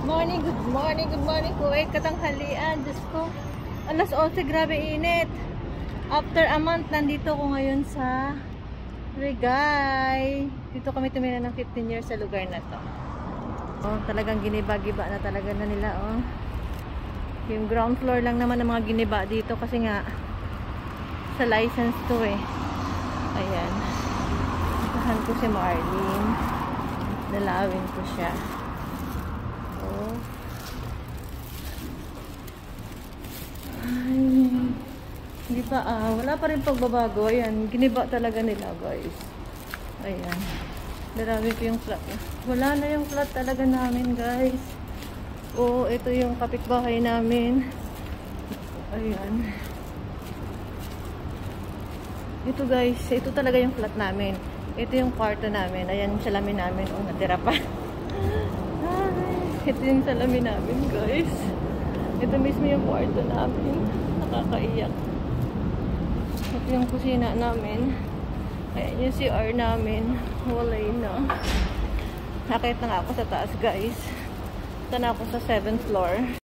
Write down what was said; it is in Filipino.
Good morning, Kuwait. Katanghalian. Diyos ko, alas 11, grabe init. After a month, nandito ko ngayon sa Regay. Dito kami tumira ng 15 years sa lugar na to. Oh, talagang giniba-giba na talaga na nila, oh. Yung ground floor lang naman ng mga giniba dito kasi nga sa license to eh. Ayan. Puntahan ko si Marlene. Dalawin ko siya. Oh. Ay, hindi pa wala pa rin pagbabago. Ayan, giniba talaga nila, guys. Ayan. Dalawin ko yung flat. Wala na yung flat talaga namin, guys. Oh, ito yung kapitbahay namin. Ayan. Ito, guys, ito talaga yung flat namin. Ito yung kwarto namin. Ayan yung salamin namin. Oh, natira pa. Ito yung salamin namin, guys. Ito mismo yung kwarto namin. Nakakaiyak. Ito yung kusina namin. Ayan yung CR namin. Walay na. Nakita na nga ako sa taas, guys. Ito na ako sa 7th floor.